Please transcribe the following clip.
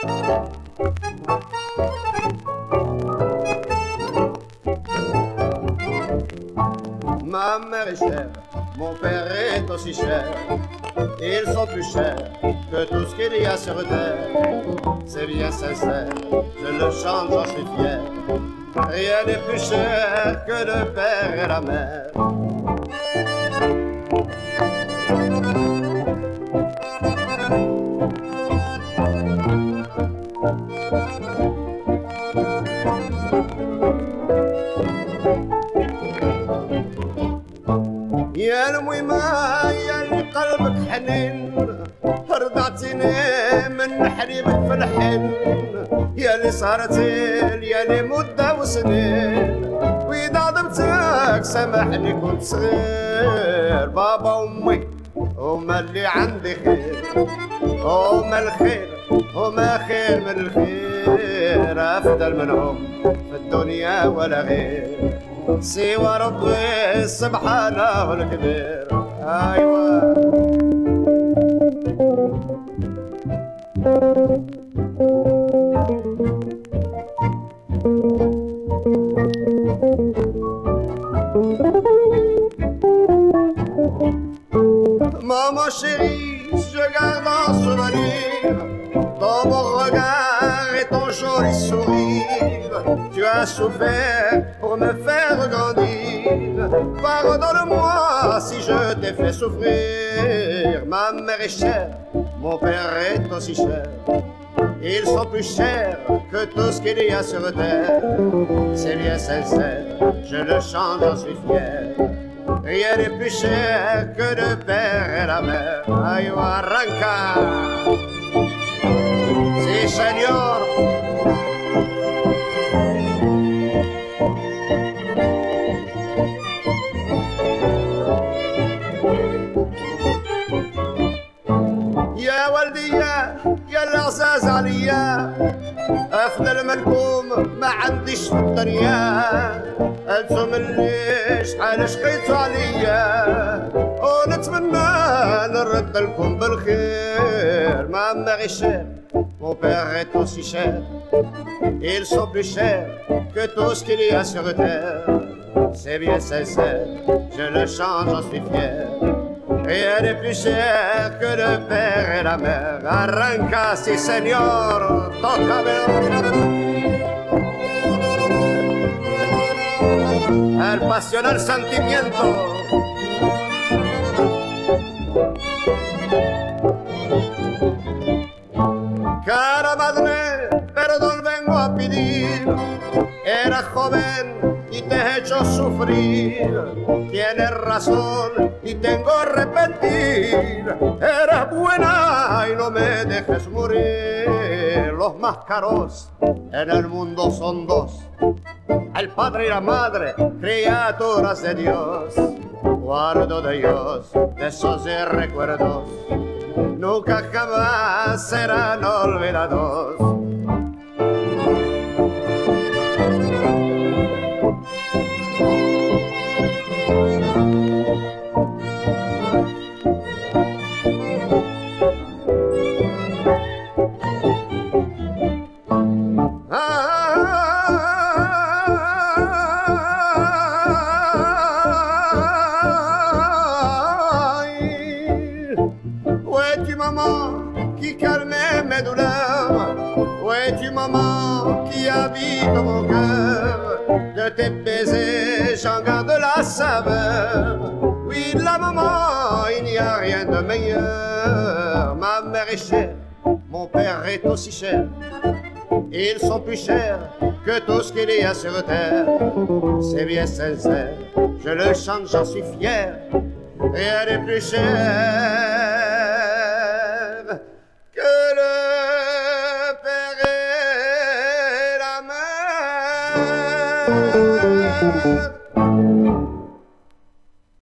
Ma mère est chère, mon père est aussi cher. Ils sont plus chers que tout ce qu'il y a sur terre. C'est bien sincère, je le chante, j'en suis fier. Rien n'est plus cher que le père et la mère. يا الميمة يا اللي قلبك حنين رضعتيني من حليبك في الحن يا اللي صارتي يا اللي مدة وسنين وإذا عظمتك سامحني كنت صغير بابا وأمي هما اللي عندي خير هما الخير هما خير من الخير أفضل منهم في الدنيا ولا غير سوى ربي سبحانه الكبير. أيوة Maman chérie, je garde en souvenir ton beau regard et ton joli sourire. Tu as souffert pour me faire grandir. Pardonne-moi si je t'ai fait souffrir. Ma mère est chère, mon père est aussi cher. Ils sont plus chers que tout ce qu'il y a sur terre. C'est bien sincère, je le chante, j'en suis fier. Rien n'est plus cher que le père et la mère. Ay, arranca. Sí, señor. يا ولدي يا العزاز عليا افضل منكم ما عنديش في الدنيا انتم اللي شحال شقيتوا عليا ونتمنى نرد لكم بالخير. ما ماري cher, mon père est aussi cher. Ils sont plus chers que tout ce qu'il y a sur terre. C'est bien sincère, je le chante, j'en suis fier. Rien n'est plus cher que le père et la mère. Arranca, si señor, tócamelo. El pasional sentimiento. Cara madre, perdón vengo a pedir. Era joven y te he hecho sufrir. Tienes razón y tengo que arrepentir. Eras buena y no me dejes morir. Los más caros en el mundo son dos: el padre y la madre, criaturas de Dios. Guardo de ellos, de esos recuerdos, nunca jamás serán olvidados. Qui calmait mes douleurs, où es-tu maman qui habite mon cœur? De tes baisers j'en garde la saveur. Oui de la maman il n'y a rien de meilleur. Ma mère est chère, mon père est aussi cher. Ils sont plus chers que tout ce qu'il y a sur terre. C'est bien sincère, je le chante, j'en suis fier. Rien n'est plus cher que le père et la mère.